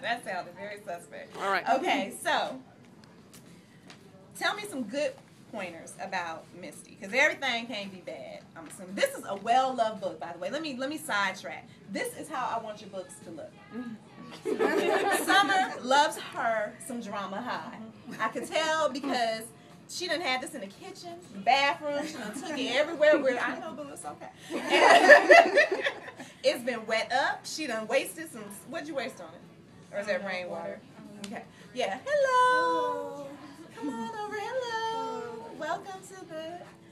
That sounded very suspect. All right. Okay, so tell me some good pointers about Misty, because everything can't be bad. I'm assuming this is a well-loved book, by the way. Let me sidetrack. This is how I want your books to look. Summer loves her some drama high. I could tell because she done had this in the kitchen, the bathroom. She done took it everywhere. Where I know, but it's okay. It's been wet up. She done wasted some. What'd you waste on it? Or is that rainwater? Okay. Yeah. Hello. Come on over. Hello. Welcome to the